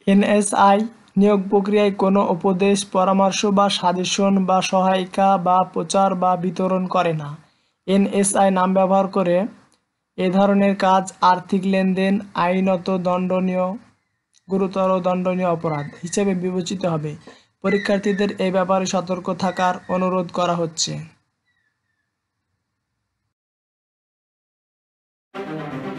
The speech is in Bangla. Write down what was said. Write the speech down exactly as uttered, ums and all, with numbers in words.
এনএসআই নিয়োগ প্রক্রিয়ায় কোনো উপদেশ, পরামর্শ বা সাজেশন বা সহায়িকা বা প্রচার বা বিতরণ করে না। এনএসআই নাম ব্যবহার করে এ ধরনের কাজ আর্থিক লেনদেন আইনত দণ্ডনীয়, গুরুতর দণ্ডনীয় অপরাধ হিসেবে বিবেচিত হবে। পরীক্ষার্থীদের এই ব্যাপারে সতর্ক থাকার অনুরোধ করা হচ্ছে।